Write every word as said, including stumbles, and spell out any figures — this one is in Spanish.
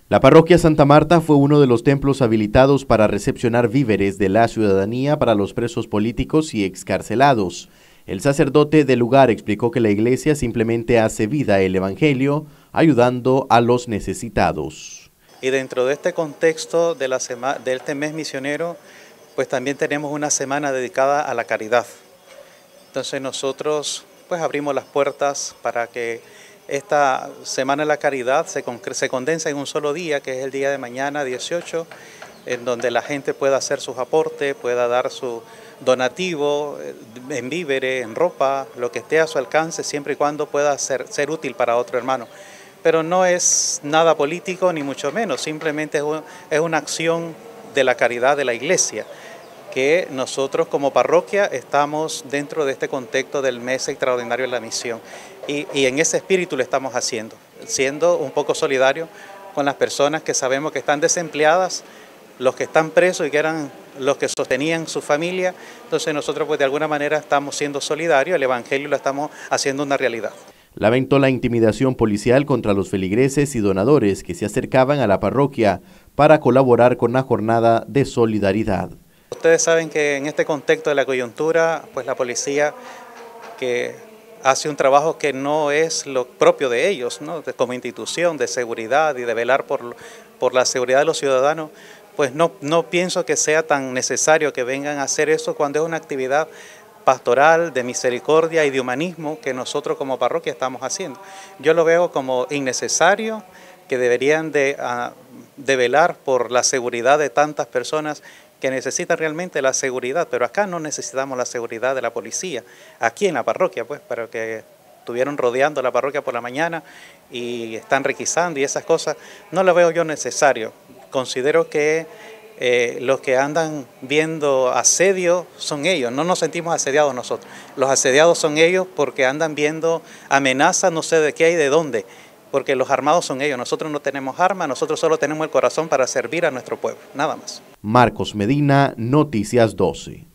La parroquia Santa Marta fue uno de los templos habilitados para recepcionar víveres de la ciudadanía para los presos políticos y excarcelados. El sacerdote del lugar explicó que la iglesia simplemente hace vida el evangelio, ayudando a los necesitados. Y dentro de este contexto de, la sema, de este mes misionero, pues también tenemos una semana dedicada a la caridad. Entonces nosotros pues abrimos las puertas para que esta Semana de la Caridad se, se condensa en un solo día, que es el día de mañana dieciocho, en donde la gente pueda hacer sus aportes, pueda dar su donativo en víveres, en ropa, lo que esté a su alcance, siempre y cuando pueda ser, ser útil para otro hermano. Pero no es nada político, ni mucho menos, simplemente es, un, es una acción de la caridad de la iglesia, que nosotros como parroquia estamos dentro de este contexto del mes extraordinario de la misión y, y en ese espíritu lo estamos haciendo, siendo un poco solidario con las personas que sabemos que están desempleadas, los que están presos y que eran los que sostenían su familia. Entonces nosotros pues de alguna manera estamos siendo solidarios, el evangelio lo estamos haciendo una realidad. Lamentó la intimidación policial contra los feligreses y donadores que se acercaban a la parroquia para colaborar con la jornada de solidaridad. Ustedes saben que en este contexto de la coyuntura, pues la policía que hace un trabajo que no es lo propio de ellos, ¿no? De, como institución de seguridad y de velar por, por la seguridad de los ciudadanos, pues no, no pienso que sea tan necesario que vengan a hacer eso cuando es una actividad pastoral, de misericordia y de humanismo que nosotros como parroquia estamos haciendo. Yo lo veo como innecesario, que deberían de, uh, de velar por la seguridad de tantas personas que necesitan realmente la seguridad, pero acá no necesitamos la seguridad de la policía, aquí en la parroquia, pues, para que estuvieron rodeando la parroquia por la mañana y están requisando y esas cosas, no lo veo yo necesario. Considero que eh, los que andan viendo asedio son ellos, no nos sentimos asediados nosotros, los asediados son ellos porque andan viendo amenazas, no sé de qué y de dónde, porque los armados son ellos, nosotros no tenemos armas, nosotros solo tenemos el corazón para servir a nuestro pueblo, nada más. Marcos Medina, Noticias doce.